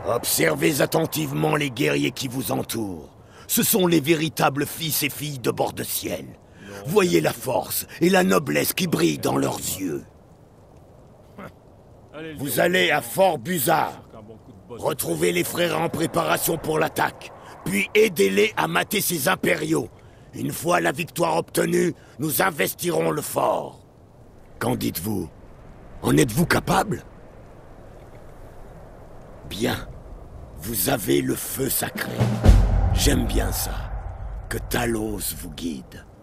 Observez attentivement les guerriers qui vous entourent. Ce sont les véritables fils et filles de Bord-de-Ciel. Voyez la force et la noblesse qui brillent dans leurs yeux. Vous allez à Fort Buzard. Retrouvez les frères en préparation pour l'attaque, puis aidez-les à mater ces impériaux. Une fois la victoire obtenue, nous investirons le fort. Qu'en dites-vous? En êtes-vous capable? Bien. Vous avez le feu sacré. J'aime bien ça. Que Talos vous guide.